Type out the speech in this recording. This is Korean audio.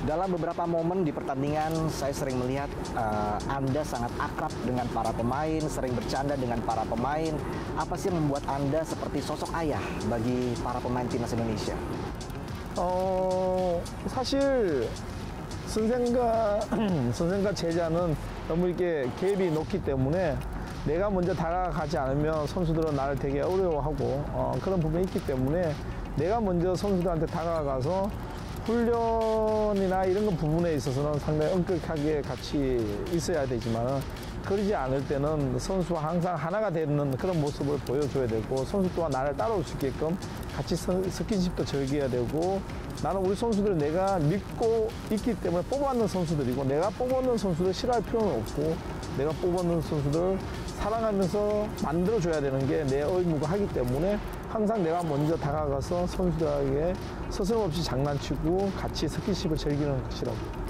Dalam beberapa momen di pertandingan, saya sering melihat Anda sangat akrab dengan para pemain, sering bercanda dengan para pemain. Apa sih yang membuat Anda seperti sosok ayah bagi para pemain timnas Indonesia? 사실 선생과 제자는 너무 이렇게 갭이 높기 때문에 내가 먼저 다가가지 않으면 선수들은 나를 되게 어려워하고 그런 부분이 있기 때문에 내가 먼저 선수들한테 다가가서 훈련이나 이런 부분에 있어서는 상당히 엄격하게 같이 있어야 되지만 그러지 않을 때는 선수와 항상 하나가 되는 그런 모습을 보여줘야 되고 선수 또한 나를 따라올 수 있게끔 같이 스킨십도 즐겨야 되고 나는 우리 선수들을 내가 믿고 있기 때문에 뽑아놓는 선수들이고 내가 뽑아놓는 선수들 싫어할 필요는 없고 내가 뽑아놓는 선수들 사랑하면서 만들어줘야 되는 게 내 의무가 하기 때문에 항상 내가 먼저 다가가서 선수들에게 서슴없이 장난치고 같이 스킨십을 즐기는 것이라고